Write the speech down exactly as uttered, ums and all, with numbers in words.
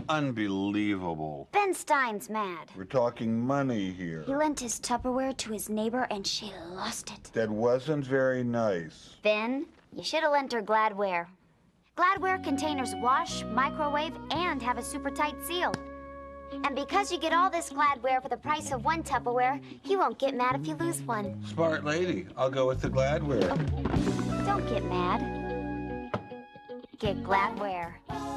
Unbelievable. Ben Stein's mad. We're talking money here. He lent his Tupperware to his neighbor and she lost it. That wasn't very nice. Ben, you should have lent her Gladware. Gladware containers wash, microwave, and have a super tight seal. And because you get all this Gladware for the price of one Tupperware, he won't get mad if you lose one. Smart lady. I'll go with the Gladware. Oh, don't get mad. Get Gladware.